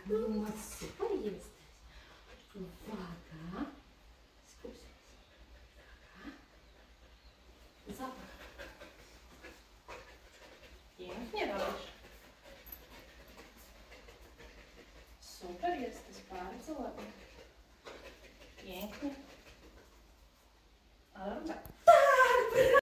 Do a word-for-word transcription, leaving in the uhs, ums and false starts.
No super jesteś. Uwaga. Skup się. Uwaga. Zapach. Pięknie robisz.